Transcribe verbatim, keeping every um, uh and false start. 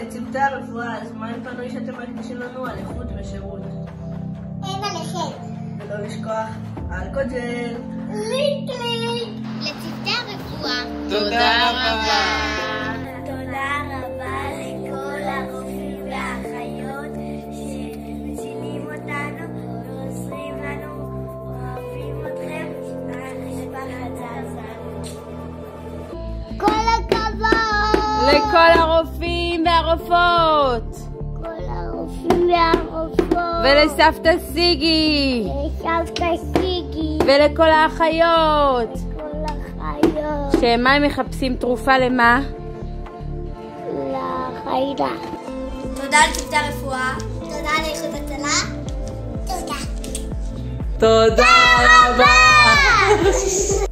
לצוותי הרפואה, אז מה עם פנוי שאתם מקדישים לנו על איכות ושירות? אין עליכם. ולא לשכוח אלכוג'ל. ליק ליק. לצוותי הרפואה. תודה רבה. תודה רבה לכל הרופאים והאחיות שמצילים אותנו ועוזרים לנו. אוהבים אתכם, משפחת זזה. כל הכבוד! לכל הרופאים והרופאות! כל הרופאים והרופאות! ולסבתא סיגי! לסבתא סיגי! ולכל האחיות! לכל האחיות! שמה הם מחפשים תרופה למה? לחיידק. תודה לצוותי הרפואה. תודה לאיחוד הצלה. תודה. תודה רבה!